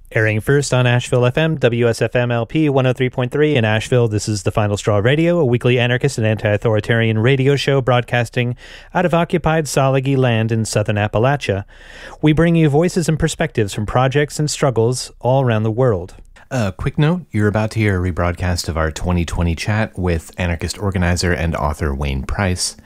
Airing first on Asheville FM, WSFM LP 103.3 in Asheville, this is The Final Straw Radio, a weekly anarchist and anti-authoritarian radio show broadcasting out of occupied Salagi land in southern Appalachia. We bring you voices and perspectives from projects and struggles all around the world. A quick note, you're about to hear a rebroadcast of our 2020 chat with anarchist organizer and author Wayne Price.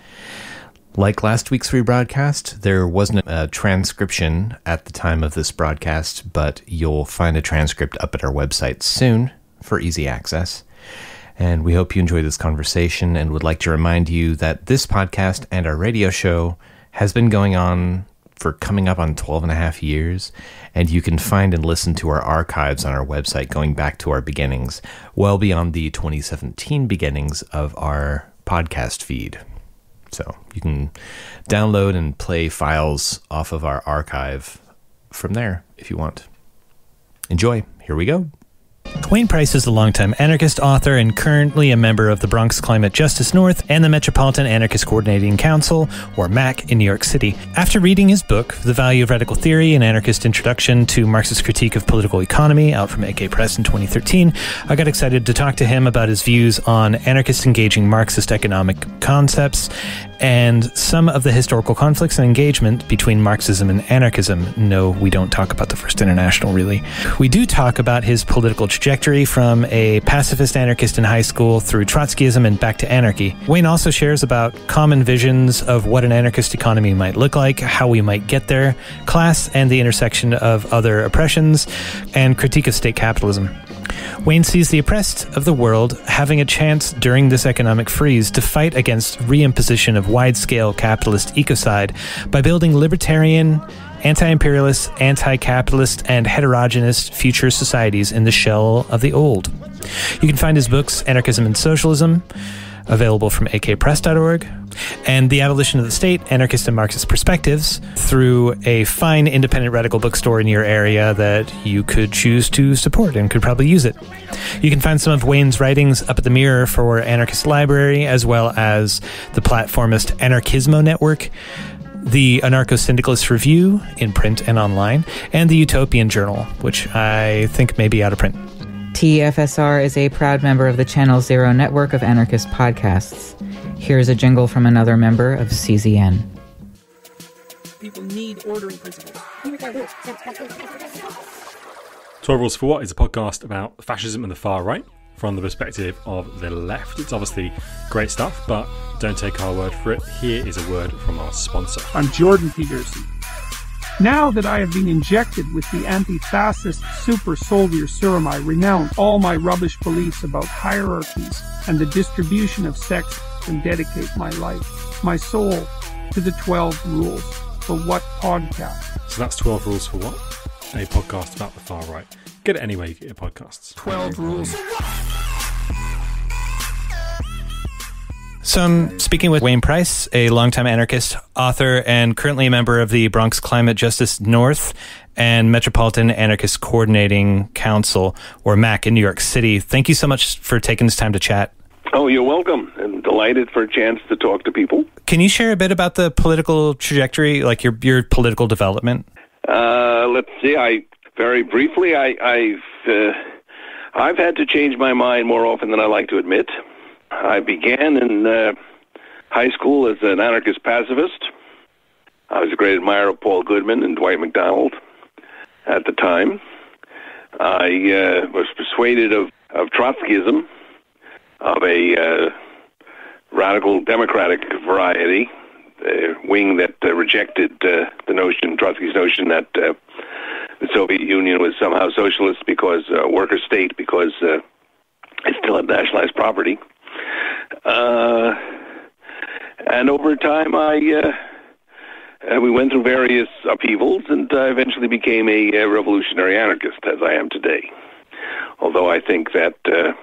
Like last week's rebroadcast, there wasn't a transcription at the time of this broadcast, but you'll find a transcript up at our website soon for easy access. And we hope you enjoy this conversation and would like to remind you that this podcast and our radio show has been going on for coming up on 12 and a half years, and you can find and listen to our archives on our website going back to our beginnings, well beyond the 2017 beginnings of our podcast feed. So you can download and play files off of our archive from there if you want. Enjoy. Here we go. Wayne Price is a longtime anarchist, author, and currently a member of the Bronx Climate Justice North and the Metropolitan Anarchist Coordinating Council, or MACC, in New York City. After reading his book, The Value of Radical Theory, An Anarchist Introduction to Marxist Critique of Political Economy, out from MACC Press in 2013, I got excited to talk to him about his views on anarchists engaging Marxist economic concepts and some of the historical conflicts and engagement between Marxism and anarchism. No, we don't talk about the First International, really. We do talk about his political trajectory from a pacifist anarchist in high school through Trotskyism and back to anarchy. Wayne also shares about common visions of what an anarchist economy might look like, how we might get there, class and the intersection of other oppressions, and critique of state capitalism. Wayne sees the oppressed of the world having a chance during this economic freeze to fight against re-imposition of wide-scale capitalist ecocide by building libertarian, anti-imperialist, anti-capitalist, and heterogenous future societies in the shell of the old. You can find his books, Anarchism and Socialism, available from akpress.org, and The Abolition of the State, Anarchist and Marxist Perspectives, through a fine independent radical bookstore in your area that you could choose to support and could probably use it. You can find some of Wayne's writings up at the Mirror for Anarchist Library, as well as the platformist Anarchismo Network, the Anarcho-Syndicalist Review in print and online, and the Utopian Journal, which I think may be out of print. TFSR is a proud member of the Channel Zero network of anarchist podcasts. Here's a jingle from another member of CZN. People need ordering principles. 12 Rules for What is a podcast about fascism and the far right from the perspective of the left. It's obviously great stuff, but don't take our word for it. Here is a word from our sponsor. I'm Jordan Peterson. Now that I have been injected with the anti-fascist super soldier serum, I renounce all my rubbish beliefs about hierarchies and the distribution of sex and dedicate my life, my soul, to the 12 Rules for What podcast. So that's 12 Rules for What? A podcast about the far right. Get it anywhere you get your podcasts. 12 Rules. So I'm speaking with Wayne Price, a longtime anarchist, author, and currently a member of the Bronx Climate Justice North and Metropolitan Anarchist Coordinating Council, or MACC, in New York City. Thank you so much for taking this time to chat. Oh, you're welcome, and delighted for a chance to talk to people. Can you share a bit about the political trajectory, like your political development? Let's see. Very briefly, I've had to change my mind more often than I like to admit. I began in high school as an anarchist pacifist. I was a great admirer of Paul Goodman and Dwight MacDonald at the time. I was persuaded of Trotskyism, of a radical democratic variety, a wing that rejected Trotsky's notion that the Soviet Union was somehow socialist because worker state, because it still had nationalized property. And over time, we went through various upheavals, and I eventually became a revolutionary anarchist, as I am today. Although I think that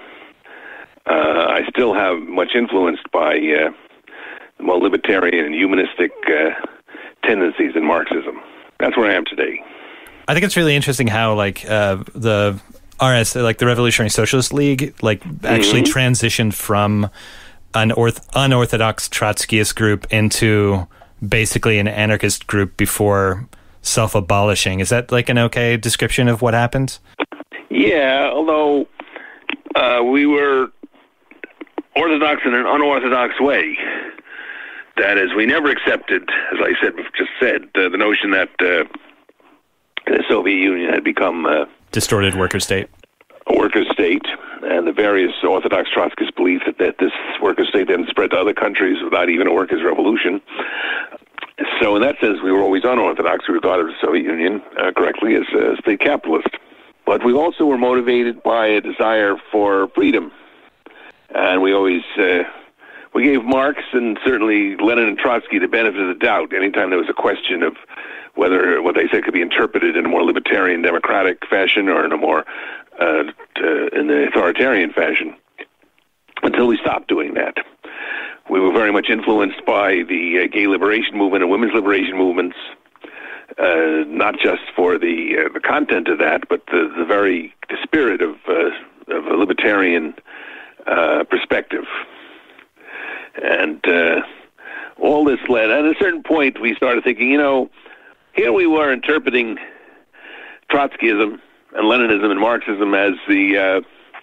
I still have much influenced by the more libertarian and humanistic tendencies in Marxism. That's where I am today. I think it's really interesting how, like, the RS, like the Revolutionary Socialist League, like actually transitioned from an unorthodox Trotskyist group into basically an anarchist group before self-abolishing. Is that like an okay description of what happened? Yeah, although we were orthodox in an unorthodox way. That is, we never accepted, as I just said, the notion that the Soviet Union had become a distorted worker state. A worker state, and the various Orthodox Trotskyist belief that this worker state then spread to other countries without even a workers' revolution. So in that sense, we were always unorthodox. We regarded the Soviet Union correctly as a state capitalist. But we also were motivated by a desire for freedom. And we always, we gave Marx and certainly Lenin and Trotsky the benefit of the doubt anytime there was a question of whether what they said could be interpreted in a more libertarian democratic fashion or in a more in the authoritarian fashion, until we stopped doing that. We were very much influenced by the gay liberation movement and women's liberation movements, not just for the content of that, but the very spirit of a libertarian perspective. And all this led, at a certain point, we started thinking, here we were interpreting Trotskyism and Leninism and Marxism as in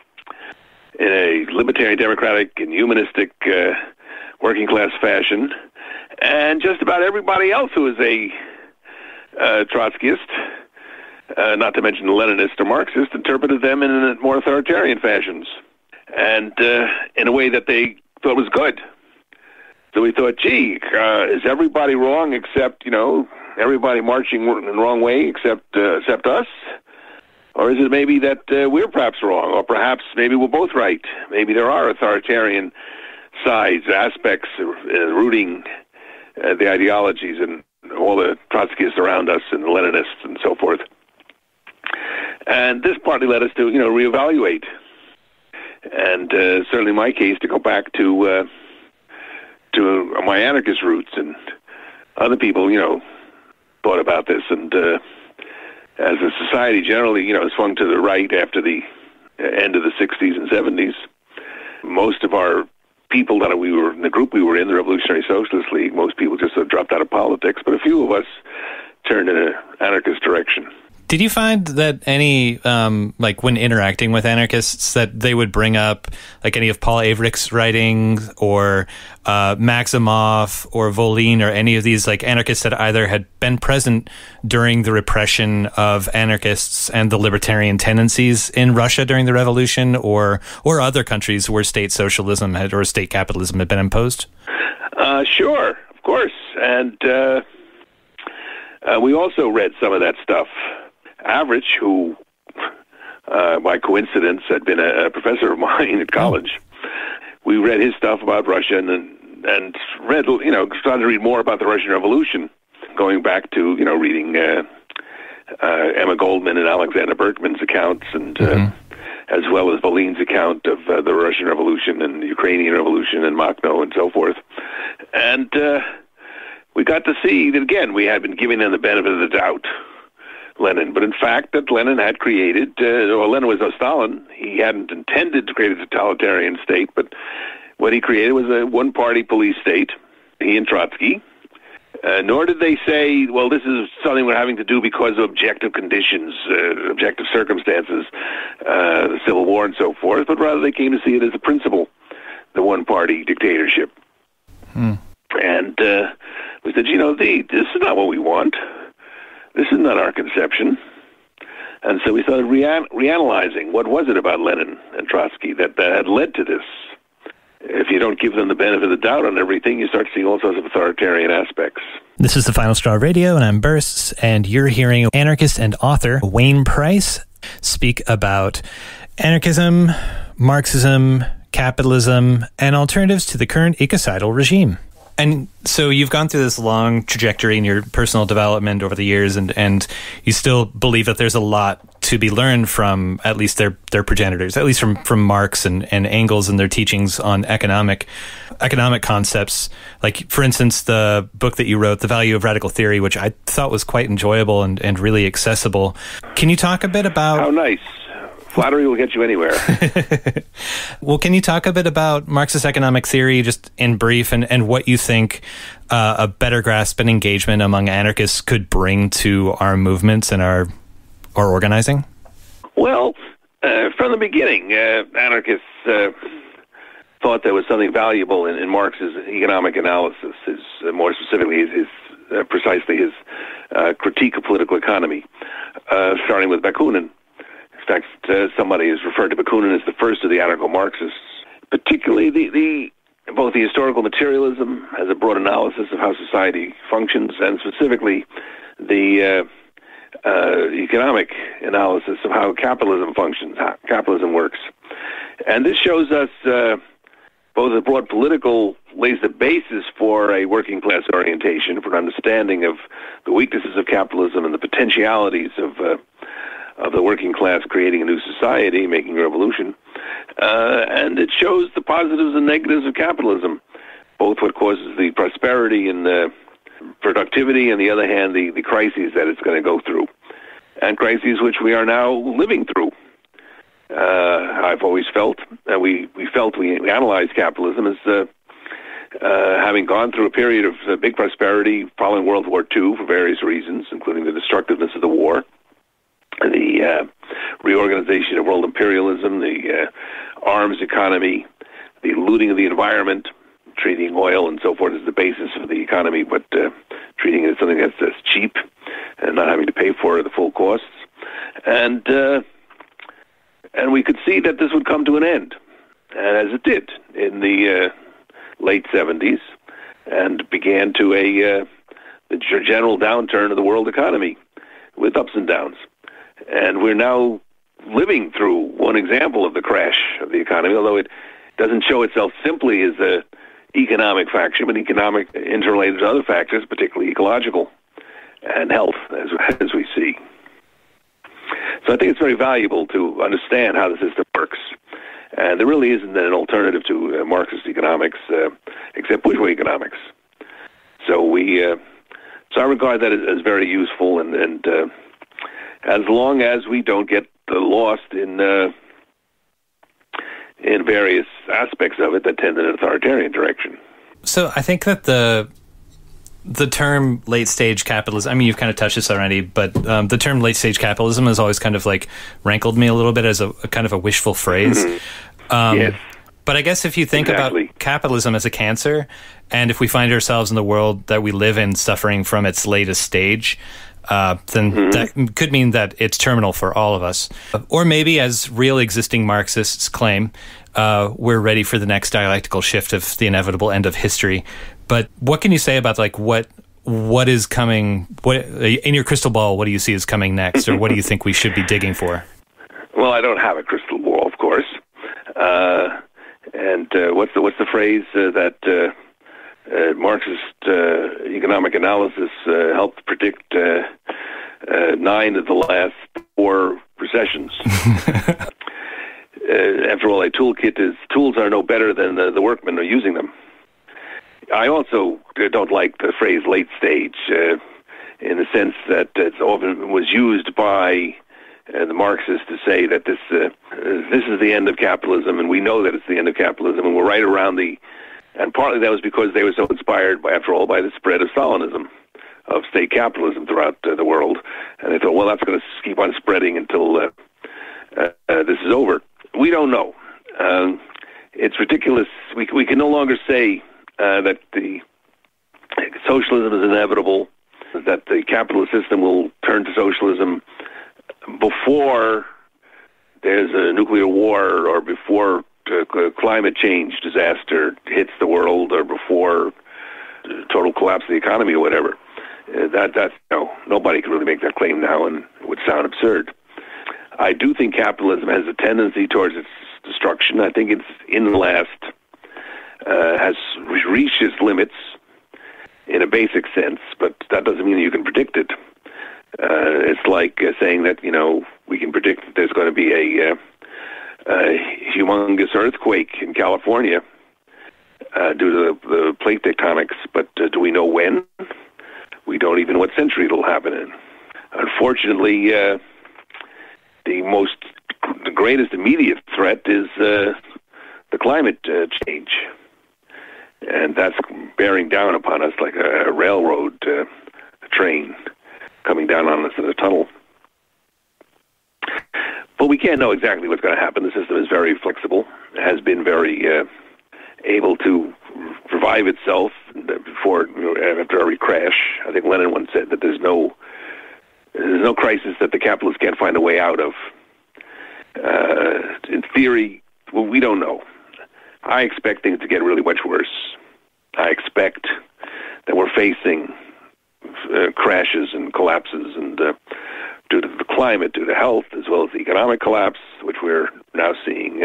a libertarian, democratic, and humanistic working class fashion, and just about everybody else who is a Trotskyist, not to mention the Leninist or Marxist, interpreted them in a more authoritarian fashions, and in a way that they thought was good. So we thought, gee, is everybody wrong except, everybody marching in the wrong way except us? Or is it maybe that we're perhaps wrong, or perhaps maybe we're both right? Maybe there are authoritarian sides, aspects rooting the ideologies and all the Trotskyists around us and the Leninists and so forth. And this partly led us to, reevaluate. And certainly in my case, to go back to my anarchist roots, and other people, thought about this. And as a society generally, swung to the right after the end of the 60s and 70s, most of our people that we were in the group we were in, the Revolutionary Socialist League, most people just sort of dropped out of politics, but a few of us turned in an anarchist direction. Did you find that any, when interacting with anarchists, that they would bring up like any of Paul Averich's writings or Maximoff or Volin or any of these like anarchists that either had been present during the repression of anarchists and the libertarian tendencies in Russia during the revolution, or other countries where state socialism or state capitalism had been imposed? Sure, of course. And we also read some of that stuff. Average, who, by coincidence, had been a professor of mine at college. We read his stuff about Russia and read, started to read more about the Russian Revolution, going back to, reading Emma Goldman and Alexander Berkman's accounts, and as well as Volin's account of the Russian Revolution and the Ukrainian Revolution and Makhno and so forth. And we got to see that, again, we had been giving them the benefit of the doubt, Lenin, but in fact that Lenin had created, Lenin was Stalin, he hadn't intended to create a totalitarian state, but what he created was a one-party police state, he and Trotsky, nor did they say, well, this is something we're having to do because of objective conditions, objective circumstances, the Civil War and so forth, but rather they came to see it as a principle, the one-party dictatorship. And we said, this is not what we want. This is not our conception. And so we started reanalyzing what was it about Lenin and Trotsky that had led to this. If you don't give them the benefit of the doubt on everything, you start seeing all sorts of authoritarian aspects. This is The Final Straw Radio, and I'm Bursts, and you're hearing anarchist and author Wayne Price speak about anarchism, Marxism, capitalism, and alternatives to the current ecocidal regime. And so you've gone through this long trajectory in your personal development over the years, and you still believe that there's a lot to be learned from at least their progenitors, at least from Marx and Engels and their teachings on economic concepts. Like, for instance, the book that you wrote, The Value of Radical Theory, which I thought was quite enjoyable and really accessible. Can you talk a bit about... How nice. Flattery will get you anywhere. Well, can you talk a bit about Marxist economic theory, just in brief, and what you think a better grasp and engagement among anarchists could bring to our movements and our organizing? Well, from the beginning, anarchists thought there was something valuable in Marx's economic analysis, more specifically precisely his critique of political economy, starting with Bakunin. In fact, somebody has referred to Bakunin as the first of the anarcho-Marxists. Particularly both the historical materialism as a broad analysis of how society functions, and specifically the economic analysis of how capitalism functions, how capitalism works. And this shows us both the broad political lays the basis for a working class orientation, for an understanding of the weaknesses of capitalism and the potentialities of the working class creating a new society, making a revolution. And it shows the positives and negatives of capitalism, both what causes the prosperity and the productivity, and on the other hand, the crises that it's going to go through, and crises which we are now living through. I've always felt, and we analyzed capitalism as having gone through a period of big prosperity following World War II for various reasons, including the destructiveness of the war, the reorganization of world imperialism, the arms economy, the looting of the environment, treating oil and so forth as the basis of the economy, but treating it as something that's cheap and not having to pay for the full costs. And we could see that this would come to an end, and as it did in the late 70s, and began to the general downturn of the world economy with ups and downs. And we're now living through one example of the crash of the economy, although it doesn't show itself simply as a economic factor, but economic interrelated to other factors, particularly ecological and health, as we see. So I think it's very valuable to understand how the system works. And there really isn't an alternative to Marxist economics except bourgeois economics. So I regard that as very useful, and as long as we don't get lost in various aspects of it that tend in an authoritarian direction. So I think that the term late-stage capitalism, I mean, you've kind of touched this already, but the term late-stage capitalism has always kind of like rankled me a little bit as a kind of a wishful phrase. Yes. But I guess if you think about capitalism as a cancer, and if we find ourselves in the world that we live in suffering from its latest stage, then that could mean that it's terminal for all of us. Or maybe, as real existing Marxists claim, we're ready for the next dialectical shift of the inevitable end of history. But what can you say about like what is coming? What in your crystal ball? What do you see is coming next, or what do you think we should be digging for? Well, I don't have a crystal ball, of course. What's the phrase that Marxist economic analysis helped predict 9 of the last 4 recessions? After all, a toolkit tools are no better than the workmen are using them. I also don't like the phrase late stage in the sense that it often was used by the Marxists to say that this is the end of capitalism, and we know that it's the end of capitalism, and we're right around and partly that was because they were so inspired by the spread of Stalinism, of state capitalism throughout the world, and they thought, well, that's going to keep on spreading until this is over. We don't know. It's ridiculous. We can no longer say that the socialism is inevitable, that the capitalist system will turn to socialism before there's a nuclear war, or before climate change disaster hits the world, or before total collapse of the economy or whatever. Nobody can really make that claim now, and it would sound absurd. I do think capitalism has a tendency towards its destruction. I think it's in the last has reached its limits in a basic sense, but that doesn't mean that you can predict it. It's like saying that, we can predict that there's going to be a humongous earthquake in California due to the plate tectonics, but do we know when? We don't even know what century it'll happen in. Unfortunately, the greatest immediate threat is the climate change. And that's bearing down upon us like a railroad train coming down on us in a tunnel. But we can't know exactly what's going to happen. The system is very flexible. It has been very able to revive itself before, after every crash. I think Lenin once said that there's no crisis that the capitalists can't find a way out of. In theory, well, we don't know. I expect things to get really much worse. I expect that we're facing crashes and collapses, and due to the climate, due to health, as well as the economic collapse, which we're now seeing.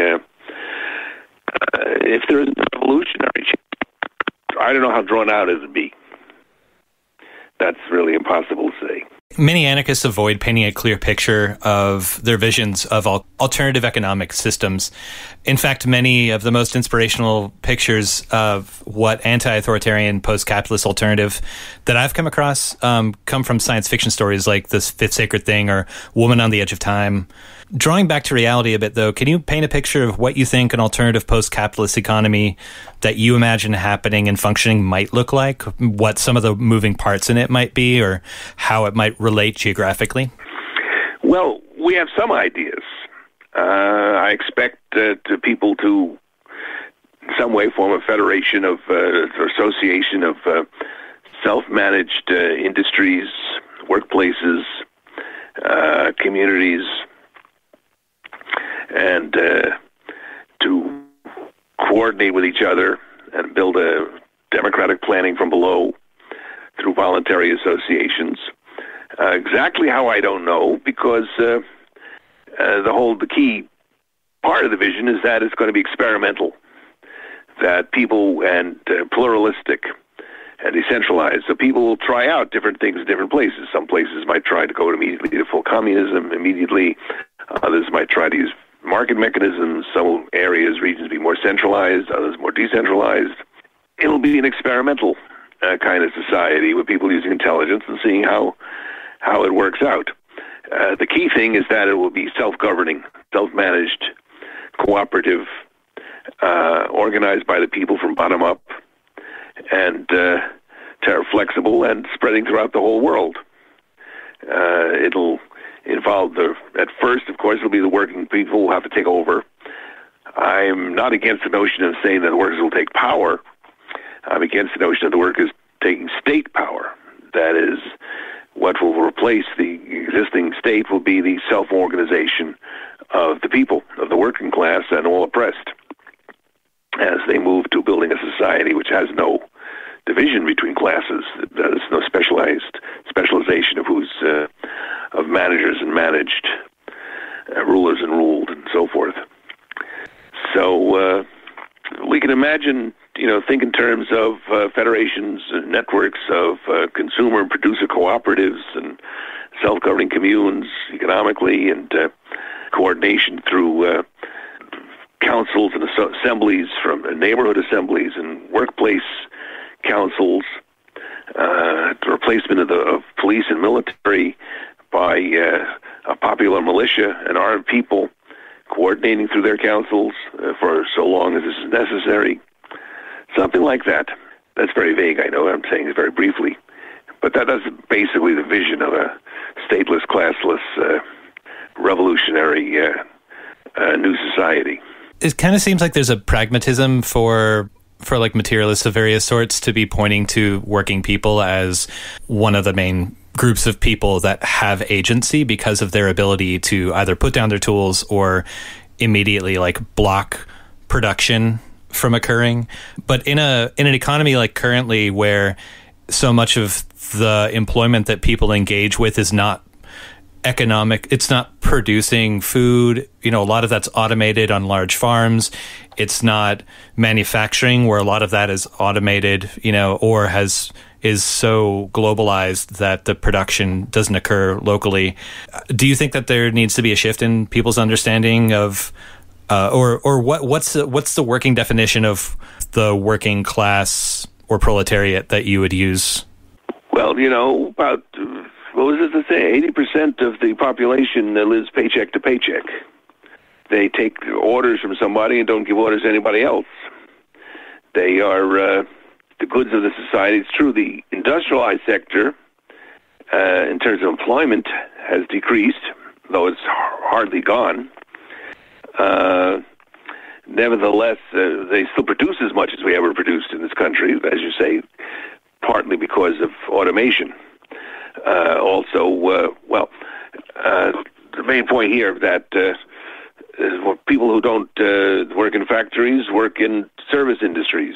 If there is a revolutionary change, I don't know how drawn out it would be. That's really impossible to say. Many anarchists avoid painting a clear picture of their visions of alternative economic systems. In fact, many of the most inspirational pictures of what anti-authoritarian post-capitalist alternative that I've come across come from science fiction stories like This Fifth Sacred Thing or Woman on the Edge of Time. Drawing back to reality a bit, though, can you paint a picture of what you think an alternative post-capitalist economy that you imagine happening and functioning might look like? What some of the moving parts in it might be, or how it might relate geographically? Well, we have some ideas. I expect people to, in some way, form a federation of or association of self-managed industries, workplaces, communities, and to coordinate with each other and build a democratic planning from below through voluntary associations. Exactly how, I don't know, because the key part of the vision is that it's going to be experimental, that people and pluralistic and decentralized. So people will try out different things in different places. Some places might try to go immediately to full communism immediately. Others might try to use market mechanisms. Some areas, regions be more centralized, others more decentralized. It'll be an experimental kind of society with people using intelligence and seeing how it works out. The key thing is that it will be self-governing, self-managed, cooperative, organized by the people from bottom up, and flexible and spreading throughout the whole world. It'll involve at first, of course, it'll be the working people who have to take over. I'm not against the notion of saying that the workers will take power. I'm against the notion of the workers taking state power. That is, what will replace the existing state will be the self-organization of the people, of the working class and all oppressed, as they move to building a society which has no division between classes. There's no specialization of who's of managers and managed, rulers and ruled, and so forth. So we can imagine, think in terms of federations and networks of consumer and producer cooperatives and self-governing communes economically, and coordination through councils and assemblies, from neighborhood assemblies and workplace councils, the replacement of police and military by a popular militia and armed people coordinating through their councils for so long as this is necessary. Something like that. That's very vague, I know. I'm saying it very briefly. But that's basically the vision of a stateless, classless, revolutionary new society. It kind of seems like there's a pragmatism for like materialists of various sorts to be pointing to working people as one of the main groups of people that have agency because of their ability to either put down their tools or immediately block production from occurring. But in an economy like currently, where so much of the employment that people engage with is not economic, it's not producing food, a lot of that's automated on large farms. It's not manufacturing, where a lot of that is automated, or is so globalized that the production doesn't occur locally. Do you think that there needs to be a shift in people's understanding of, or what's the working definition of the working class or proletariat that you would use? Well, about, what was it to say, 80% of the population lives paycheck to paycheck. They take orders from somebody and don't give orders to anybody else. They are the goods of the society. It's true, the industrialized sector, in terms of employment, has decreased, though it's hardly gone. Nevertheless, they still produce as much as we ever produced in this country, as you say, partly because of automation. The main point here that people who don't work in factories work in service industries.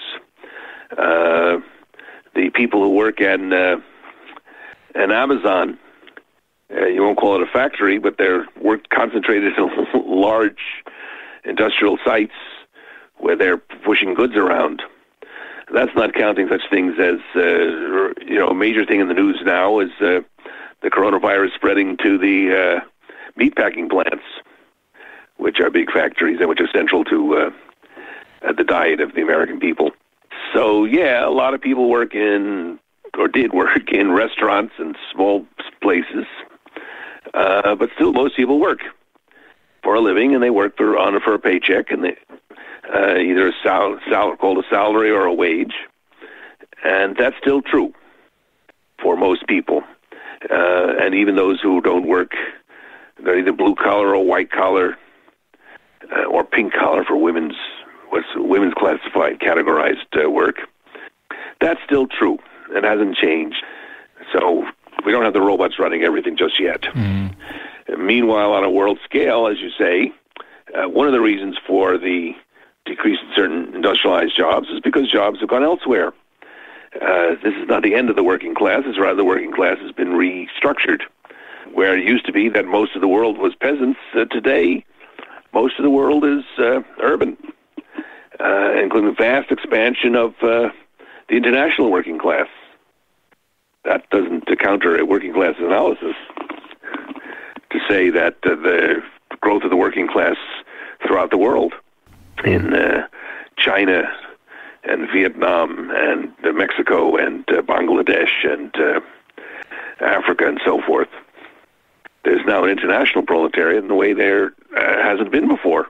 The people who work in Amazon, you won't call it a factory, but they're concentrated in large industrial sites where they're pushing goods around. That's not counting such things as, a major thing in the news now is the coronavirus spreading to the meatpacking plants, which are big factories and which are central to the diet of the American people. So, yeah, a lot of people did work in restaurants and small places, but still most people work for a living, and they work for a paycheck, and they either called a salary or a wage, and that's still true for most people. And even those who don't work, they're either blue collar or white collar, or pink collar for women's classified, categorized work. That's still true. It hasn't changed. So we don't have the robots running everything just yet. Mm. Meanwhile, on a world scale, as you say, one of the reasons for the decrease in certain industrialized jobs is because jobs have gone elsewhere. This is not the end of the working class. It's rather the working class has been restructured. Where it used to be that most of the world was peasants, today most of the world is urban, including the vast expansion of the international working class. That doesn't counter a working class analysis to say that the growth of the working class throughout the world, in China and Vietnam and Mexico and Bangladesh and Africa and so forth, there's now an international proletariat in the way there hasn't been before.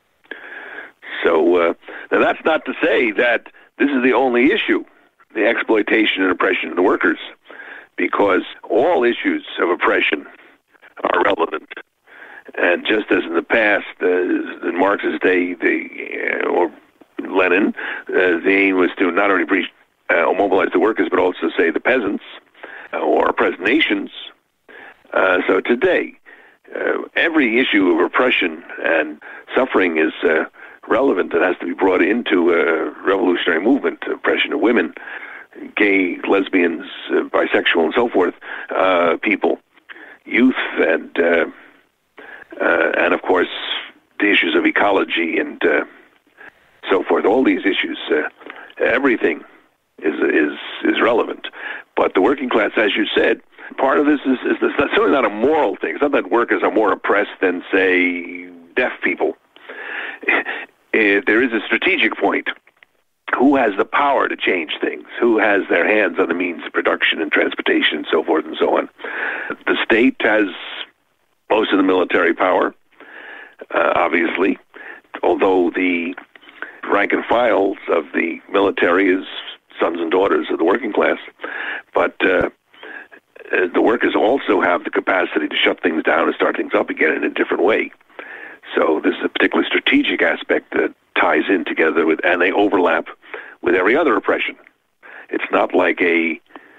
So now that's not to say that this is the only issue, the exploitation and oppression of the workers, because all issues of oppression are relevant. And just as in the past, in Marx's day, or Lenin, the aim was to not only mobilize the workers, but also, say, the peasants or oppressed nations. So today, every issue of oppression and suffering is relevant and has to be brought into a revolutionary movement. Oppression of women, gay, lesbians, bisexual, and so forth, people, youth, and of course the issues of ecology and so forth. All these issues, everything is relevant. But the working class, as you said, part of this is certainly not a moral thing. It's not that workers are more oppressed than, say, deaf people. There is a strategic point. Who has the power to change things? Who has their hands on the means of production and transportation and so forth and so on? The state has most of the military power, obviously, although the rank and files of the military is sons and daughters of the working class. But the workers also have the capacity to shut things down and start things up again in a different way. So this is a particularly strategic aspect that ties in together with, and they overlap with every other oppression. It's not like a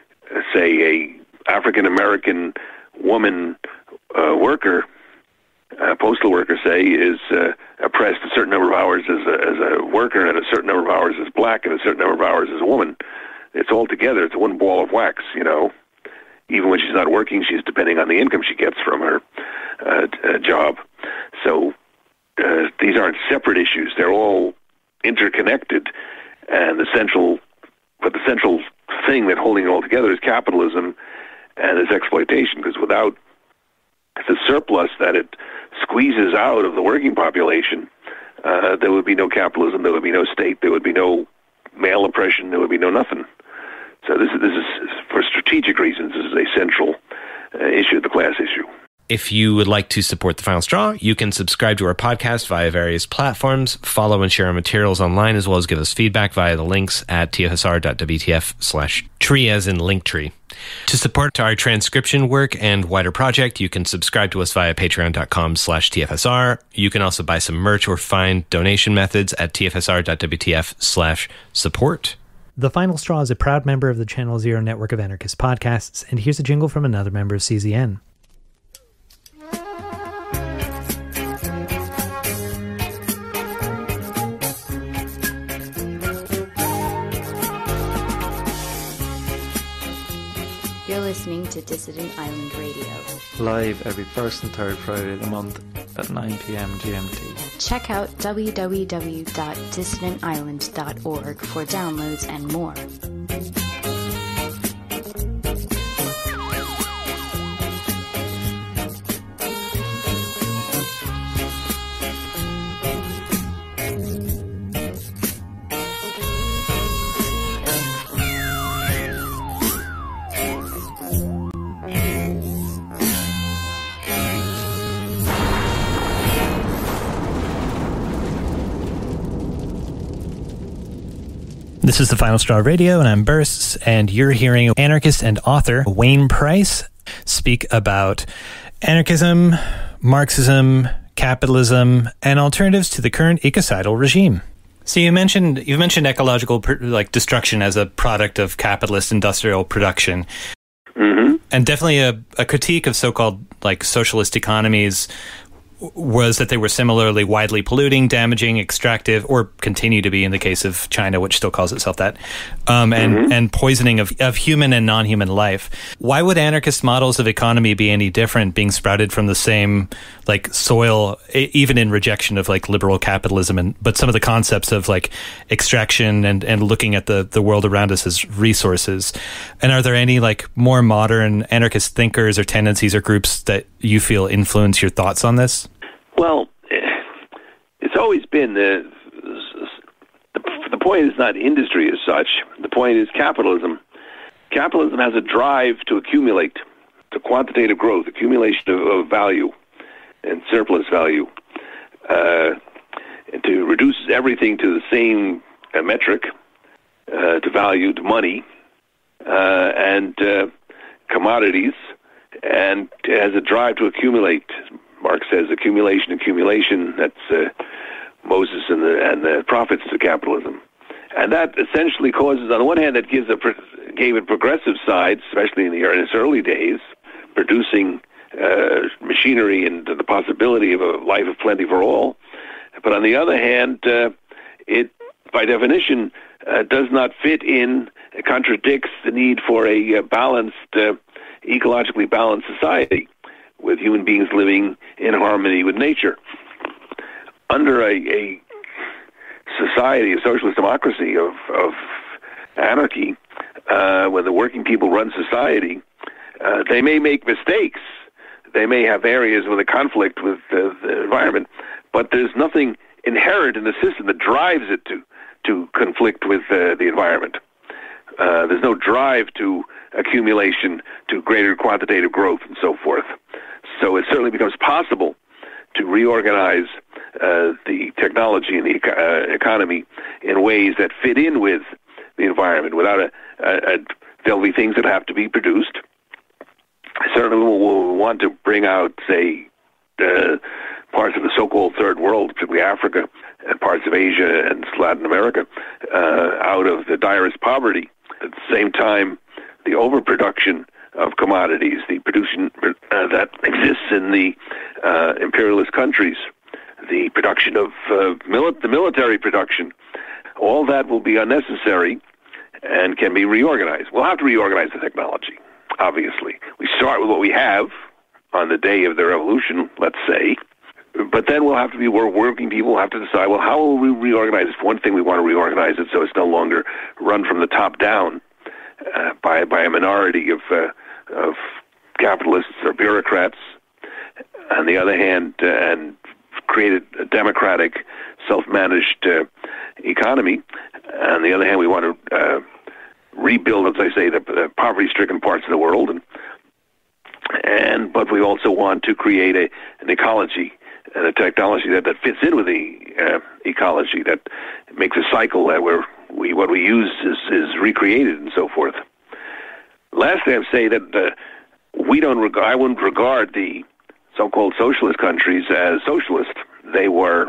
African-American woman worker, postal worker, say, is oppressed a certain number of hours as a worker and a certain number of hours as black and a certain number of hours as a woman. It's all together. It's one ball of wax, Even when she's not working, she's depending on the income she gets from her job. So these aren't separate issues. They're all interconnected. And the central thing that holding it all together is capitalism and its exploitation, because without the surplus that it squeezes out of the working population, there would be no capitalism, there would be no state, there would be no male oppression, there would be no nothing. So this is for strategic reasons, this is a central issue, the class issue. If you would like to support The Final Straw, you can subscribe to our podcast via various platforms, follow and share our materials online, as well as give us feedback via the links at tfsr.wtf/tree, as in Linktree. To support our transcription work and wider project, you can subscribe to us via patreon.com/tfsr. You can also buy some merch or find donation methods at tfsr.wtf/support. The Final Straw is a proud member of the Channel Zero network of anarchist podcasts, and here's a jingle from another member of CZN. You're listening to Dissident Island Radio. Live every first and third Friday of the month at 9 p.m. GMT. Check out www.dissidentisland.org for downloads and more. This is the Final Straw Radio, and I'm Bursts, and you're hearing anarchist and author Wayne Price speak about anarchism, Marxism, capitalism, and alternatives to the current ecocidal regime. So you've mentioned ecological destruction as a product of capitalist industrial production, and definitely a critique of so-called socialist economies was that they were similarly widely polluting, damaging, extractive, or continue to be in the case of China, which still calls itself that, and poisoning of human and non-human life. Why would anarchist models of economy be any different, being sprouted from the same soil, even in rejection of liberal capitalism, but some of the concepts of extraction and looking at the world around us as resources? And are there any more modern anarchist thinkers or tendencies or groups that you feel influence your thoughts on this? Well, it's always been the point is not industry as such. The point is capitalism. Capitalism has a drive to accumulate, to quantitative growth, accumulation of value and surplus value, and to reduce everything to the same metric, to value, to money, and commodities, and has a drive to accumulate. Marx says accumulation, that's Moses and the prophets to capitalism. And that essentially causes, on the one hand, that gave it progressive sides, especially in its early days, producing machinery and the possibility of a life of plenty for all. But on the other hand, it, by definition, does not fit in, contradicts the need for a balanced, ecologically balanced society, with human beings living in harmony with nature. Under a society of socialist democracy, of anarchy, when the working people run society, they may make mistakes. They may have areas with a conflict with the environment, but there's nothing inherent in the system that drives it to conflict with the environment. There's no drive to accumulation, to greater quantitative growth, and so forth. So it certainly becomes possible to reorganize the technology and the economy in ways that fit in with the environment. Without there'll be things that have to be produced. Certainly we'll want to bring out, say, parts of the so-called third world, particularly Africa and parts of Asia and Latin America, out of the direst poverty. At the same time, the overproduction of commodities, the production that exists in the imperialist countries, the production of the military production, all that will be unnecessary and can be reorganized. We'll have to reorganize the technology, obviously. We start with what we have on the day of the revolution, let's say, but then we'll have to be working people have to decide, well, how will we reorganize it? For one thing, we want to reorganize it so it's no longer run from the top down by a minority of capitalists or bureaucrats. On the other hand, and create a democratic, self-managed economy. On the other hand, we want to rebuild, as I say, the poverty-stricken parts of the world and But we also want to create an ecology and a technology that fits in with the ecology, that makes a cycle that what we use is recreated and so forth. Lastly, I would say that I wouldn't regard the so-called socialist countries as socialist. They were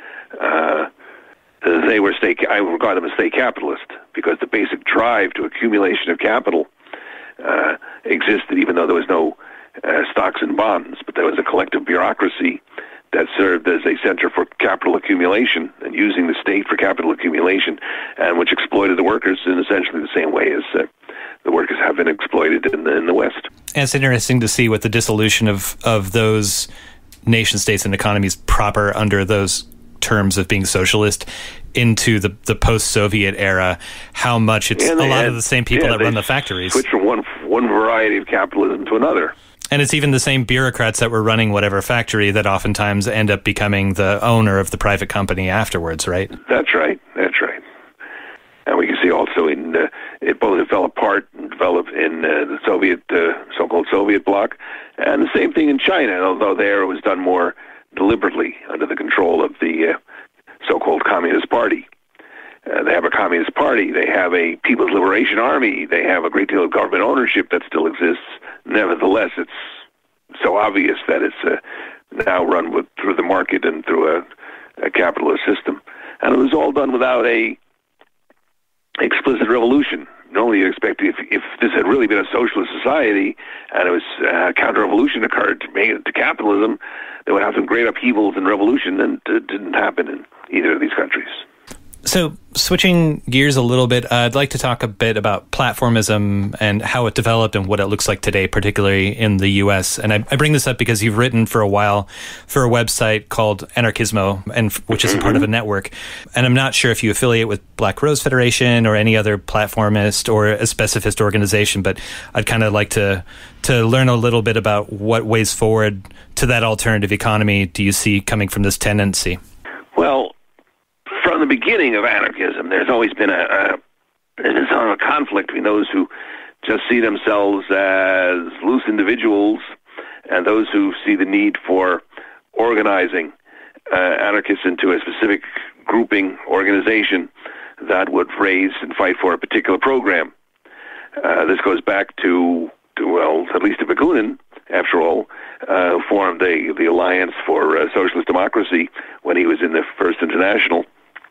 state. I regard them as state capitalist because the basic drive to accumulation of capital existed, even though there was no stocks and bonds, but there was a collective bureaucracy that served as a center for capital accumulation and using the state for capital accumulation, and which exploited the workers in essentially the same way as the workers have been exploited in the West. And it's interesting to see with the dissolution of those nation states and economies proper under those terms of being socialist into the post-Soviet era, how much it's a lot of the same people that run the factories. Switch from one variety of capitalism to another. And it's even the same bureaucrats that were running whatever factory that oftentimes end up becoming the owner of the private company afterwards, right? That's right. And we can see also it both fell apart and developed in the Soviet, so-called Soviet bloc, and the same thing in China, although there it was done more deliberately under the control of the so-called Communist Party. They have a Communist Party, they have a People's Liberation Army, they have a great deal of government ownership that still exists. Nevertheless, it's so obvious that it's now run through the market and through a capitalist system. And it was all done without a explicit revolution. Normally you'd expect if this had really been a socialist society and it was counter-revolution occurred to make it to capitalism, they would have some great upheavals and revolution, and it didn't happen in either of these countries. So switching gears a little bit, I'd like to talk a bit about platformism and how it developed and what it looks like today, particularly in the U.S. And I bring this up because you've written for a while for a website called Anarchismo, which is a part of a network. And I'm not sure if you affiliate with Black Rose Federation or any other platformist or a specificist organization, but I'd kind of like to learn a little bit about what ways forward to that alternative economy do you see coming from this tendency? Well, from the beginning of anarchism, there's always been a conflict between those who just see themselves as loose individuals and those who see the need for organizing anarchists into a specific grouping organization that would raise and fight for a particular program. This goes back to at least to Bakunin, after all, formed the Alliance for Socialist Democracy when he was in the First International.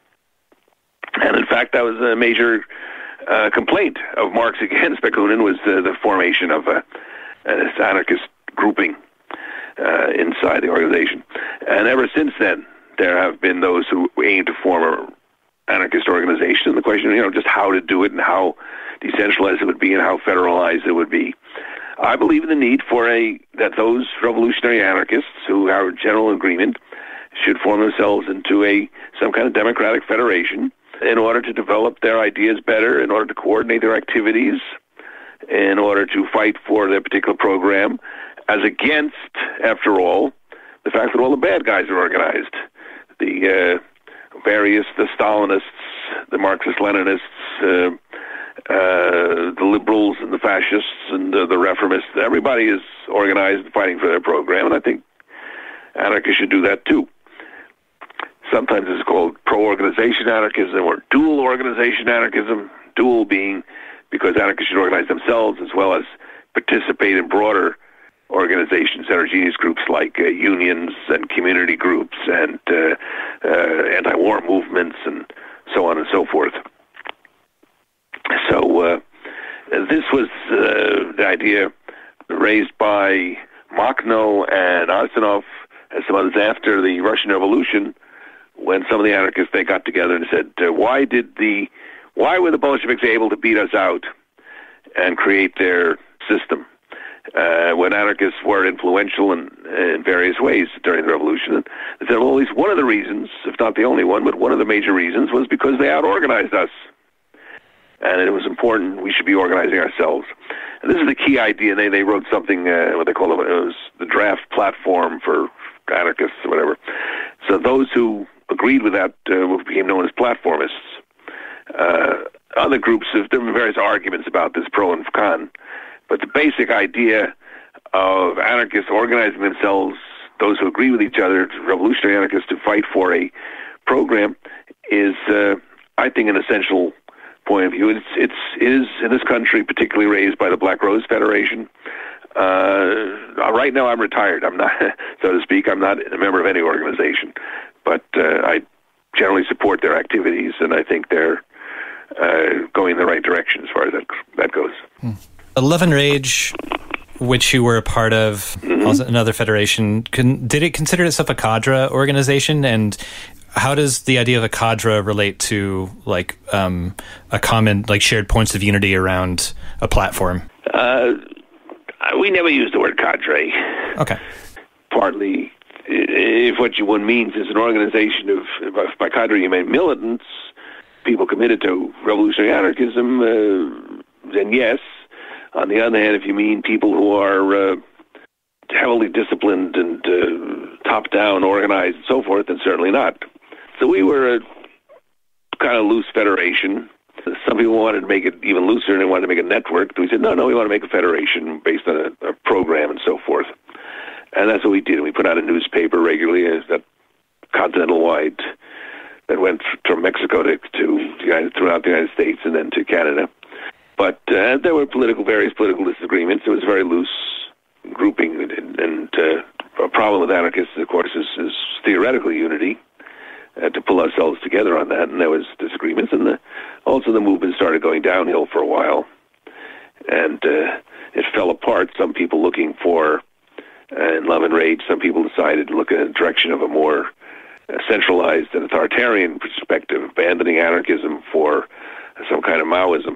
And in fact, that was a major complaint of Marx against Bakunin, was the formation of an anarchist grouping inside the organization. And ever since then, there have been those who aim to form an anarchist organization. And the question, just how to do it and how decentralized it would be and how federalized it would be. I believe in the need for that those revolutionary anarchists who are in general agreement should form themselves into some kind of democratic federation in order to develop their ideas better, in order to coordinate their activities, in order to fight for their particular program, as against, after all, the fact that all the bad guys are organized. The Stalinists, the Marxist-Leninists, the liberals and the fascists and the reformists, everybody is organized and fighting for their program, and I think anarchists should do that too. Sometimes it's called pro-organization anarchism or dual organization anarchism, dual being because anarchists should organize themselves as well as participate in broader organizations, heterogeneous groups like unions and community groups and anti-war movements and so on and so forth. So this was the idea raised by Makhno and Arsenov and some others after the Russian Revolution, when some of the anarchists, they got together and said, why were the Bolsheviks able to beat us out and create their system when anarchists were influential in various ways during the revolution? And they said, well, at least one of the reasons, if not the only one, but one of the major reasons was because they out-organized us. And it was important we should be organizing ourselves. And this is the key idea. They wrote something, what they call it was the draft platform for anarchists or whatever. So those who agreed with that became known as platformists. Other groups, there were various arguments about this, pro and con. But the basic idea of anarchists organizing themselves, those who agree with each other, revolutionary anarchists, to fight for a program is, I think, an essential point of view. It is in this country particularly raised by the Black Rose Federation. Right now I'm retired. I'm not, so to speak, I'm not a member of any organization, but I generally support their activities, and I think they're going in the right direction as far as that goes. Love and Rage, which you were a part of, also another federation, did it consider itself a cadre organization? And how does the idea of a cadre relate to like a common, like shared points of unity around a platform? We never use the word cadre. Okay. Partly, if what one means is an organization of, by cadre you mean militants, people committed to revolutionary anarchism, then yes. On the other hand, if you mean people who are heavily disciplined and top-down organized and so forth, then certainly not. So we were a kind of loose federation. Some people wanted to make it even looser, and they wanted to make a network. We said, no, we want to make a federation based on a program and so forth. And that's what we did. We put out a newspaper regularly, that continental-wide, that went from Mexico to throughout the United States and then to Canada. But there were various political disagreements. It was a very loose grouping, and a problem with anarchists, of course, is theoretical unity, to pull ourselves together on that, and there was disagreements, and also the movement started going downhill for a while, and it fell apart. Some people looking for, in Love and Rage, some people decided to look in the direction of a more centralized and authoritarian perspective, abandoning anarchism for some kind of Maoism.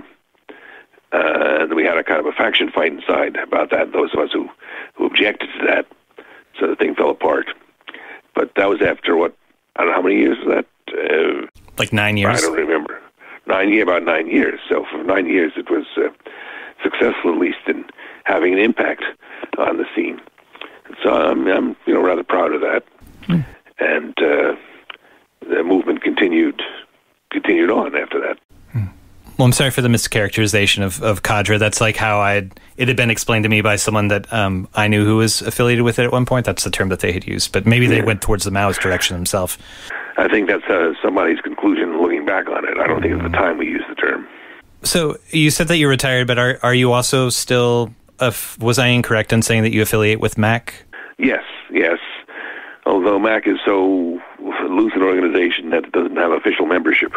And we had a kind of a faction fight inside about that, those of us who objected to that, so the thing fell apart. But that was after, I don't know how many years was that? Like 9 years? I don't remember. About 9 years. So for 9 years it was successful, at least, in having an impact on the scene. So I'm rather proud of that. And the movement continued on after that. Well, I'm sorry for the mischaracterization of cadre. That's like how it had been explained to me by someone that I knew who was affiliated with it at one point. That's the term that they had used. But maybe they went towards the Maoist direction themselves. I think that's somebody's conclusion looking back on it. I don't think at the time we used the term. So you said that you're retired, but are you also still, was I incorrect in saying that you affiliate with MACC? Yes. Although MACC is so loose an organization that it doesn't have official membership.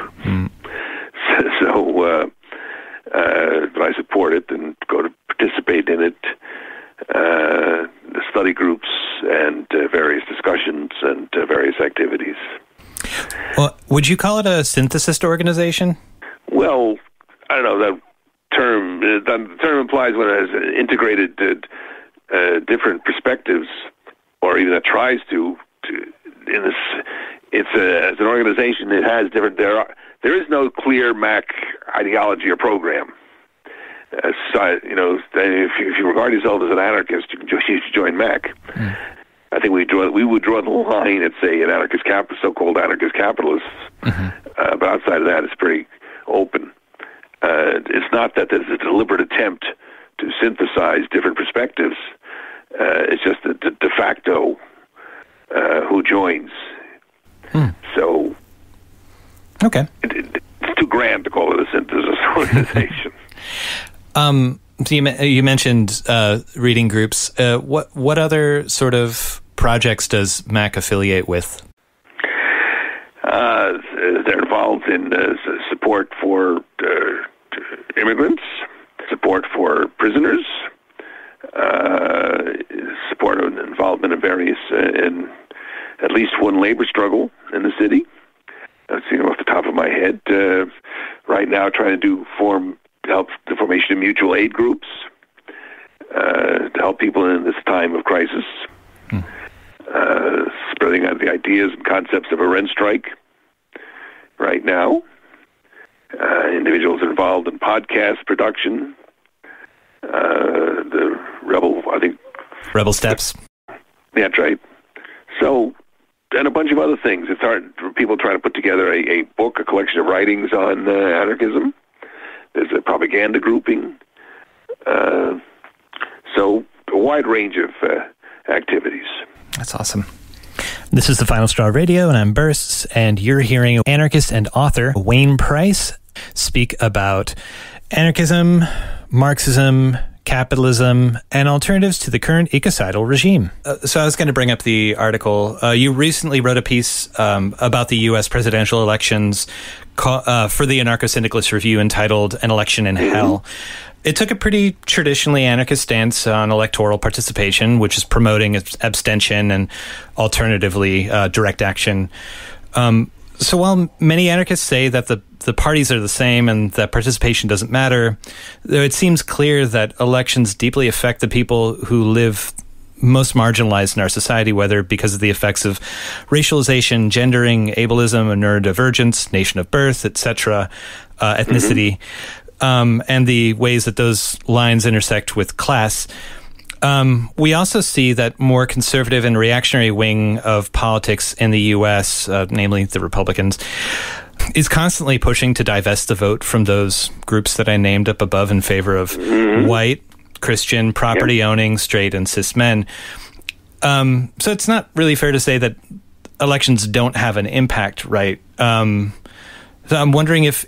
But I support it and go to participate in it, the study groups and various discussions and various activities. Well, would you call it a synthesist organization? Well, I don't know. The term implies when it has integrated different perspectives, or even that tries to in this. It's as an organization, it has different. There is no clear MACC ideology or program. If you regard yourself as an anarchist, you should join MACC. I think we would draw the line at, say, an so-called anarchist capitalists. But outside of that, it's pretty open. It's not that there's a deliberate attempt to synthesize different perspectives. It's just the de facto who joins. So, okay, it's too grand to call it a synthesis organization. So you mentioned reading groups. What other sort of projects does MACC affiliate with? They're involved in support for immigrants, support for prisoners, support and involvement in various, in at least one labor struggle in the city. That's off the top of my head. Right now, trying to help the formation of mutual aid groups to help people in this time of crisis. Spreading out the ideas and concepts of a rent strike. Right now, individuals involved in podcast production. The Rebel Steps. That's right. So, and a bunch of other things. It's hard for people trying to put together a book, a collection of writings on anarchism. There's a propaganda grouping. So a wide range of activities. That's awesome. This is the Final Straw Radio, and I'm Bursts, and you're hearing anarchist and author Wayne Price speak about anarchism, Marxism, capitalism, and alternatives to the current ecocidal regime. So I was going to bring up the article. You recently wrote a piece about the U.S. presidential elections for the Anarcho-Syndicalist Review entitled An Election in Hell. It took a pretty traditionally anarchist stance on electoral participation, which is promoting abstention and alternatively direct action. So while many anarchists say that the parties are the same and that participation doesn't matter, it seems clear that elections deeply affect the people who live most marginalized in our society, whether because of the effects of racialization, gendering, ableism, neurodivergence, nation of birth, etc., ethnicity, and the ways that those lines intersect with class. We also see that more conservative and reactionary wing of politics in the U.S., namely the Republicans, is constantly pushing to divest the vote from those groups that I named up above in favor of white, Christian, property-owning, straight, and cis men. So it's not really fair to say that elections don't have an impact, right? So I'm wondering if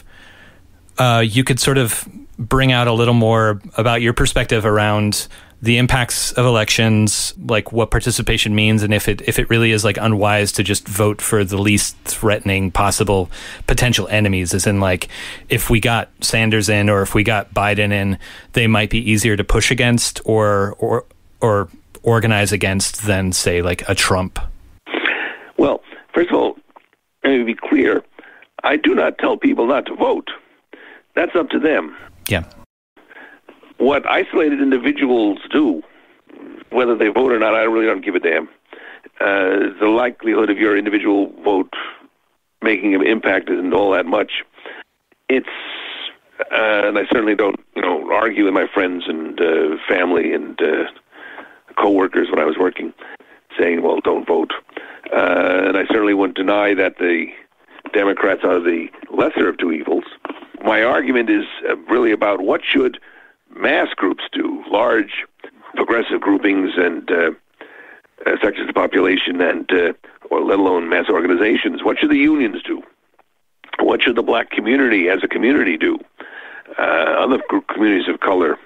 you could sort of bring out a little more about your perspective around the impacts of elections, like what participation means, and if it really is like unwise to just vote for the least threatening possible potential enemies, as in like if we got Sanders in or if we got Biden in, they might be easier to push against or organize against than say like a Trump. Well, first of all, let me be clear. I do not tell people not to vote. That's up to them. Yeah. What isolated individuals do, whether they vote or not, I really don't give a damn. The likelihood of your individual vote making an impact isn't all that much. It's, and I certainly don't, argue with my friends and family and coworkers when I was working, saying, well, don't vote. And I certainly wouldn't deny that the Democrats are the lesser of two evils. My argument is really about what should mass groups do, large progressive groupings and sections of the population, and or let alone mass organizations. What should the unions do? What should the black community as a community do? Other communities of color,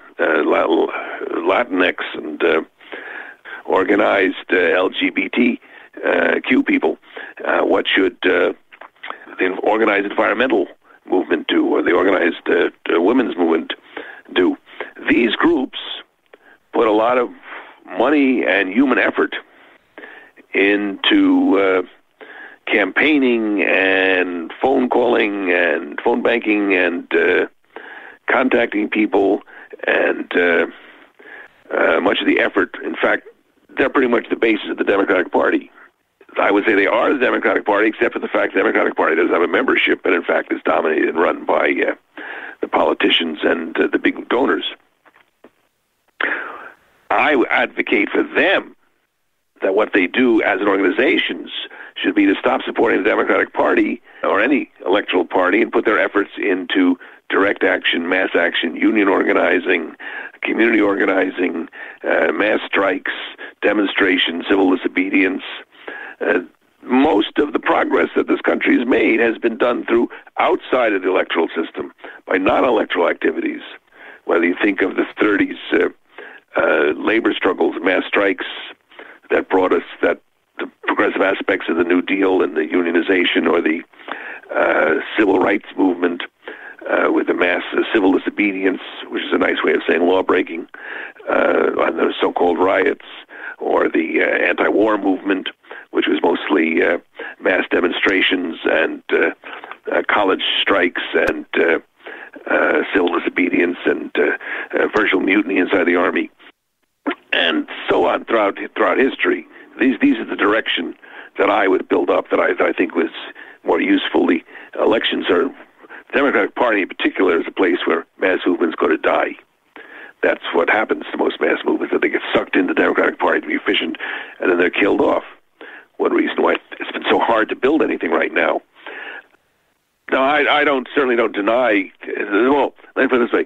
Latinx and organized LGBTQ people. What should the organized environmental movement do, or the organized women's movement do? These groups put a lot of money and human effort into campaigning and phone calling and phone banking and contacting people, and much of the effort, in fact, they're pretty much the basis of the Democratic Party. I would say they are the Democratic Party, except for the fact the Democratic Party doesn't have a membership, but in fact is dominated and run by the politicians and the big donors. I advocate for them that what they do as an organizations should be to stop supporting the Democratic Party or any electoral party and put their efforts into direct action, mass action, union organizing, community organizing, mass strikes, demonstrations, civil disobedience. Most of the progress that this country has made has been done through outside of the electoral system, by non-electoral activities. Whether you think of the 30s labor struggles, mass strikes that brought us the progressive aspects of the New Deal and the unionization, or the civil rights movement with the mass civil disobedience, which is a nice way of saying law-breaking, and the so-called riots, or the anti-war movement, which was mostly mass demonstrations and college strikes and civil disobedience and virtual mutiny inside the army, and so on throughout history. These are the direction that I would build up, that I think was more useful. The elections are, the Democratic Party in particular is a place where mass movements go to die. That's what happens to most mass movements, that they get sucked into the Democratic Party to be efficient, and then they're killed off. One reason why it's been so hard to build anything right now. Now, I certainly don't deny, well, let me put it this way.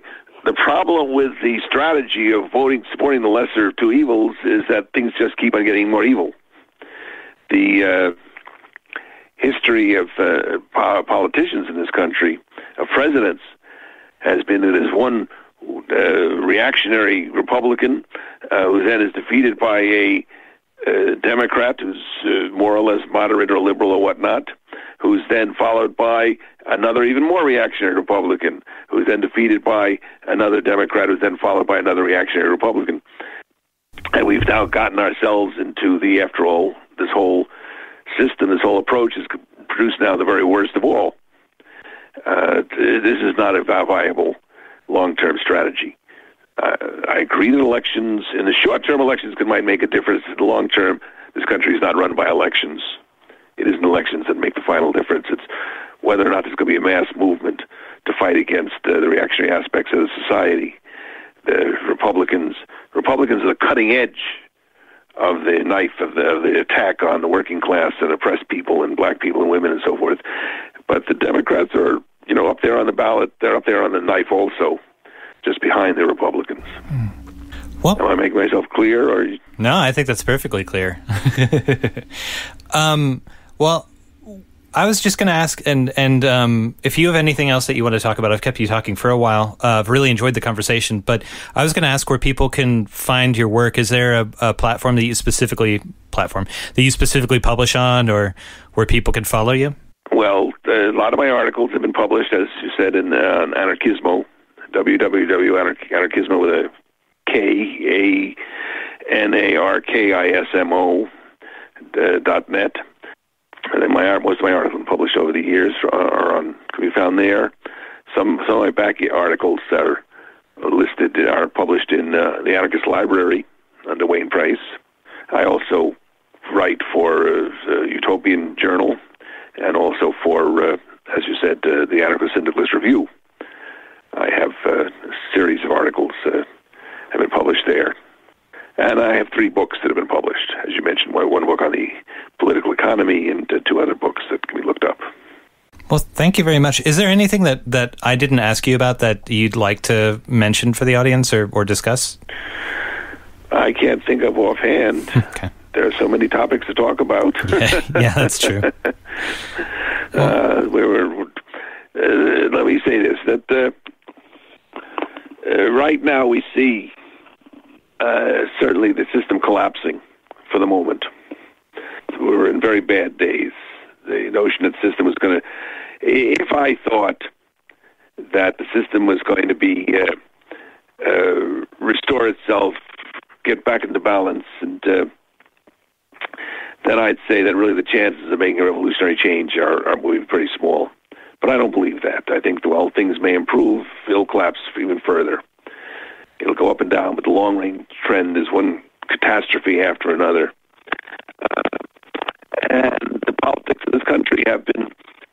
The problem with the strategy of supporting the lesser of two evils is that things just keep on getting more evil. The history of politicians in this country, of presidents, has been that there's one reactionary Republican who then is defeated by a Democrat who's more or less moderate or liberal or whatnot, who's then followed by another even more reactionary Republican, who's then defeated by another Democrat, who's then followed by another reactionary Republican. And we've now gotten ourselves into after all, this whole system, this whole approach has produced now the very worst of all. This is not a viable long-term strategy. I agree that elections, in the short-term, elections might make a difference. In the long-term, this country is not run by elections. It isn't elections that make the final difference. It's whether or not there's going to be a mass movement to fight against the reactionary aspects of the society. The Republicans are the cutting edge of the knife of the attack on the working class and oppressed people and black people and women and so forth. But the Democrats are, up there on the ballot. They're up there on the knife also, just behind the Republicans. Well, am I making myself clear? Or no, I think that's perfectly clear. Well, I was just going to ask, and if you have anything else that you want to talk about, I've kept you talking for a while. I've really enjoyed the conversation, but I was going to ask where people can find your work. Is there a platform that you specifically publish on, or where people can follow you? Well, a lot of my articles have been published, as you said, in Anarchismo, www.anarchismo with a K, ANARKISMO.net. And then most of my articles published over the years can be found there. Some of my back articles are published in the Anarchist Library under Wayne Price. I also write for Utopian Journal and also for, as you said, the Anarchist Syndicalist Review. I have a series of articles have been published there. And I have 3 books that have been published, as you mentioned, one book on the political economy and 2 other books that can be looked up. Well, thank you very much. Is there anything that I didn't ask you about that you'd like to mention for the audience or discuss? I can't think of offhand. Okay. There are so many topics to talk about. Yeah, that's true. Let me say this, that right now we see certainly the system collapsing for the moment. We're in very bad days. The notion that the system was going to... If I thought that the system was going to be restore itself, get back into balance, and then I'd say that really the chances of making a revolutionary change are moving pretty small. But I don't believe that. I think while things may improve, it'll collapse even further. It'll go up and down, but the long-range trend is one catastrophe after another. And the politics of this country have been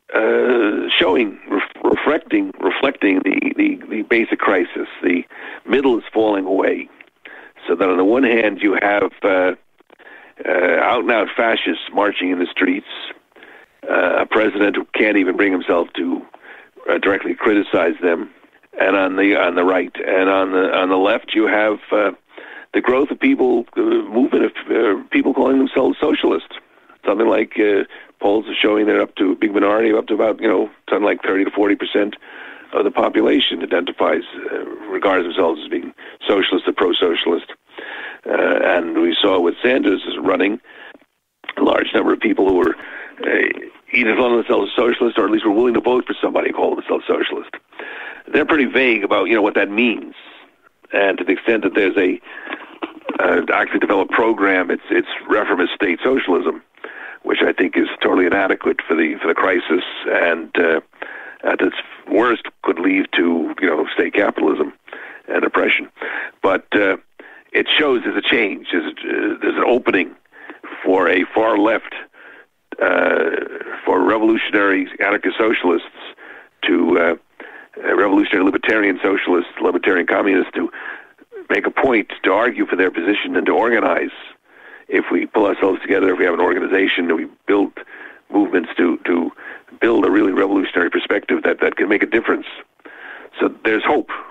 reflecting the basic crisis. The middle is falling away. So that on the one hand, you have out-and-out fascists marching in the streets, a president who can't even bring himself to directly criticize them, and on the right, and on the left, you have the growth of people, movement of people calling themselves socialists. Something like polls are showing that up to a big minority, up to about something like 30 to 40% of the population identifies, regards themselves as being socialist or pro-socialist. And we saw with Sanders running, a large number of people who were either calling themselves socialist or at least were willing to vote for somebody who called themselves socialist. They're pretty vague about what that means, and to the extent that there's a actually developed program, it's reformist state socialism, which I think is totally inadequate for the crisis, and at its worst could lead to state capitalism and oppression. But it shows there's a change, there's an opening for a far left, for revolutionary anarchist socialists to revolutionary libertarian socialists, libertarian communists to make a point to argue for their position and to organize. If we pull ourselves together, if we have an organization, and we build movements to build a really revolutionary perspective that can make a difference. So there's hope.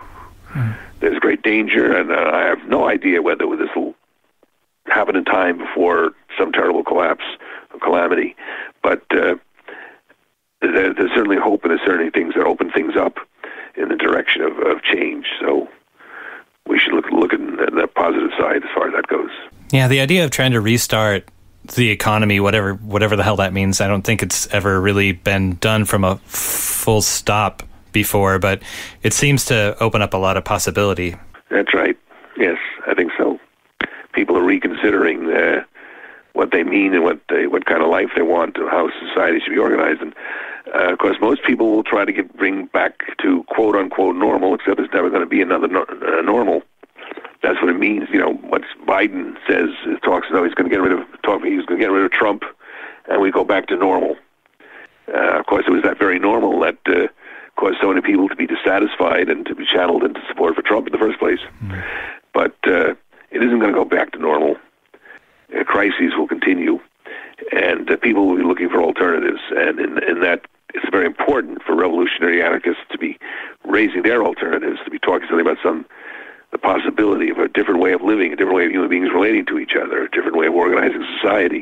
there's great danger, and I have no idea whether this will happen in time before some terrible collapse or calamity. But there's certainly hope, and there's certainly things that open things up in the direction of change. So we should look at the positive side as far as that goes. Yeah, the idea of trying to restart the economy, whatever the hell that means, I don't think it's ever really been done from a full stop before, but it seems to open up a lot of possibility. That's right. Yes, I think so. People are reconsidering what they mean and what kind of life they want and how society should be organized. And of course, most people will try to bring back to quote unquote normal, except there's never going to be another normal. That's what it means. You know, what Biden says, talks about he's going to get rid of Trump, and we go back to normal. Of course, it was that very normal that caused so many people to be dissatisfied and to be channeled into support for Trump in the first place. But it isn't going to go back to normal. Crises will continue, and people will be looking for alternatives. And in that, it's very important for revolutionary anarchists to be raising their alternatives, to be talking something about the possibility of a different way of living, a different way of human beings relating to each other, a different way of organizing society.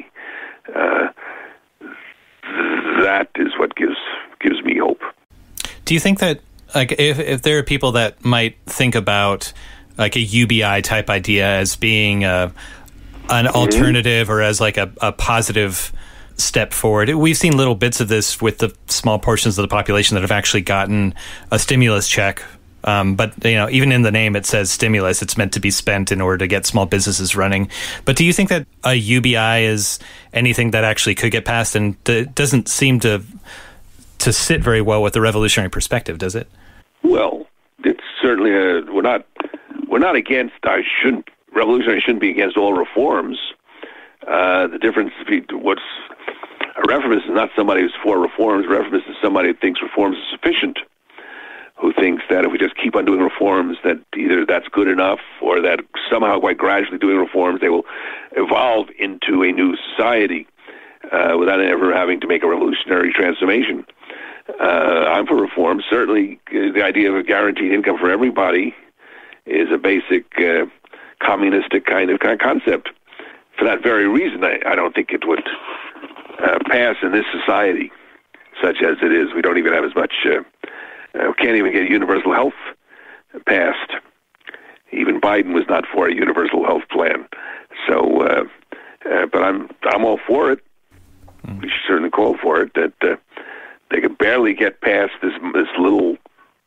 That is what gives me hope. Do you think that, like, if there are people that might think about like a UBI type idea as being an alternative or as like a positive step forward? We've seen little bits of this with the small portions of the population that have actually gotten a stimulus check. But, you know, even in the name, it says stimulus. It's meant to be spent in order to get small businesses running. But do you think that a UBI is anything that actually could get passed? And it doesn't seem to sit very well with the revolutionary perspective, does it? Well, it's certainly we're not against. Revolutionary shouldn't be against all reforms. The difference between a reformist is not somebody who's for reforms. A reformist is somebody who thinks reforms are sufficient, who thinks that if we just keep on doing reforms, that either that's good enough or that somehow by gradually doing reforms, they will evolve into a new society without ever having to make a revolutionary transformation. I'm for reform. Certainly, the idea of a guaranteed income for everybody is a basic communistic kind of concept. For that very reason, I don't think it would pass in this society, such as it is. We don't even have as much... we can't even get universal health passed. Even Biden was not for a universal health plan. So, but I'm all for it. We should certainly call for it. That they could barely get past this little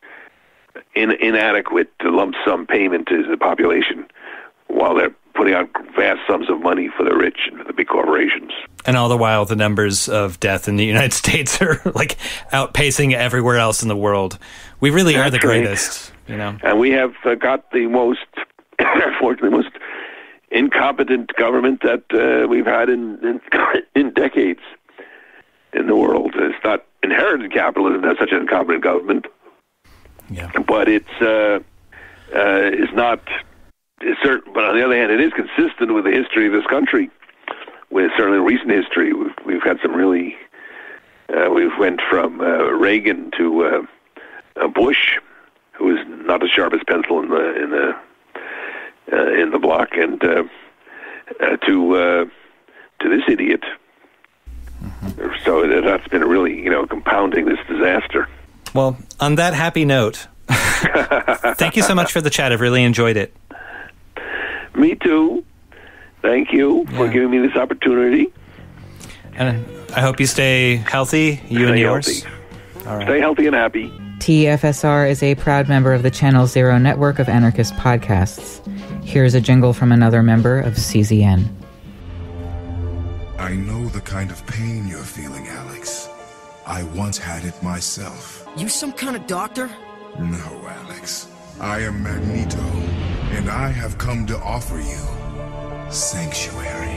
inadequate lump sum payment to the population, while they're putting out vast sums of money for the rich and for the big corporations. And all the while, the numbers of death in the United States are like outpacing everywhere else in the world. We really are the greatest, you know. And we have got the most, unfortunately, most incompetent government that we've had in decades in the world. It's not inherent in capitalism to have such an incompetent government. Yeah. But it's not. But on the other hand, it is consistent with the history of this country. With certainly recent history, we've had some really. We've went from Reagan to Bush, who was not as sharp as pencil in the block, and to this idiot. Mm-hmm. So that's been really, compounding this disaster. Well, on that happy note, thank you so much for the chat. I've really enjoyed it. Me too. Thank you for giving me this opportunity. And I hope you stay healthy, you and yours. All right. Stay healthy and happy. TFSR is a proud member of the Channel Zero network of anarchist podcasts. Here's a jingle from another member of CZN. I know the kind of pain you're feeling, Alex. I once had it myself. You some kind of doctor? No, Alex. I am Magneto, and I have come to offer you sanctuary.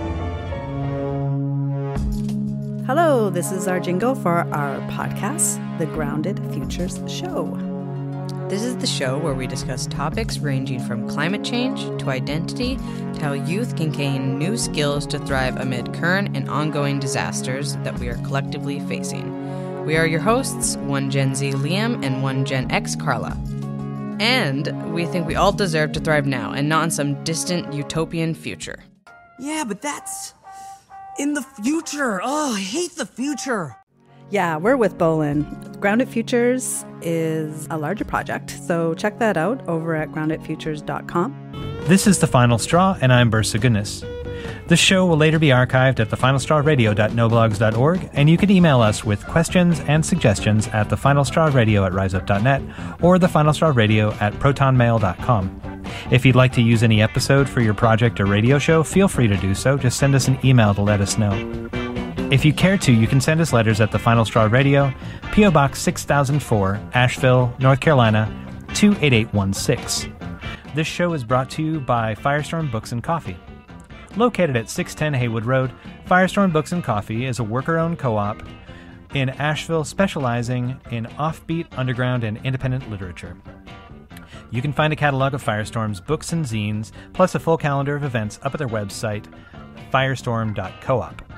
Hello, this is our jingle for our podcast, The Grounded Futures Show. This is the show where we discuss topics ranging from climate change to identity to how youth can gain new skills to thrive amid current and ongoing disasters that we are collectively facing. We are your hosts, one Gen Z Liam and one Gen X Carla. And we think we all deserve to thrive now and not in some distant utopian future. Yeah, but that's in the future. Oh, I hate the future. Yeah, we're with Bolin. Grounded Futures is a larger project, so check that out over at groundedfutures.com. This is The Final Straw, and I'm Bursa Goodness. This show will later be archived at thefinalstrawradio.noblogs.org, and you can email us with questions and suggestions at thefinalstrawradio@riseup.net or thefinalstrawradio@protonmail.com. If you'd like to use any episode for your project or radio show, feel free to do so. Just send us an email to let us know. If you care to, you can send us letters at The Final Straw Radio, P.O. Box 6004, Asheville, North Carolina, 28816. This show is brought to you by Firestorm Books and Coffee. Located at 610 Haywood Road, Firestorm Books and Coffee is a worker-owned co-op in Asheville specializing in offbeat, underground, and independent literature. You can find a catalog of Firestorm's books and zines, plus a full calendar of events up at their website, firestorm.coop.